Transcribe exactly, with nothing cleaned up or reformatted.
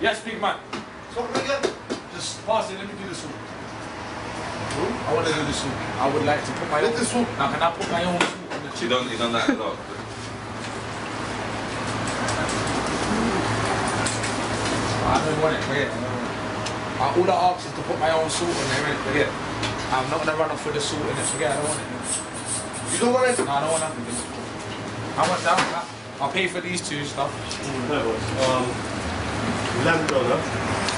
Yes, big man. Stop again. Just pass it, let me do the soup. I want to do the soup. I would like to put my Let own the soup. Now can I put my own soup on the You chicken? don't, you don't like a lot. I don't want it, forget it. Uh, all I ask is to put my own salt in there, innit? Forget it. I'm not gonna run off with the salt in it, forget it, I don't want it. You don't want it? No, I don't want nothing. I want that. I'll pay for these two stuff. Um, lamb donut.